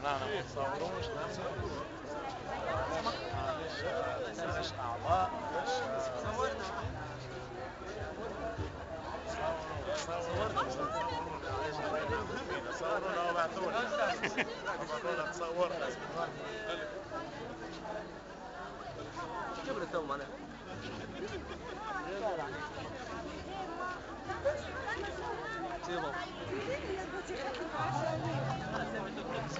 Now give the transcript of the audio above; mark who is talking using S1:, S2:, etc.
S1: انا ما تصوروش نفسه. معلش اعضاء صورنا صورونا وبعثونا تصورنا
S2: جبر التو معنا سيبا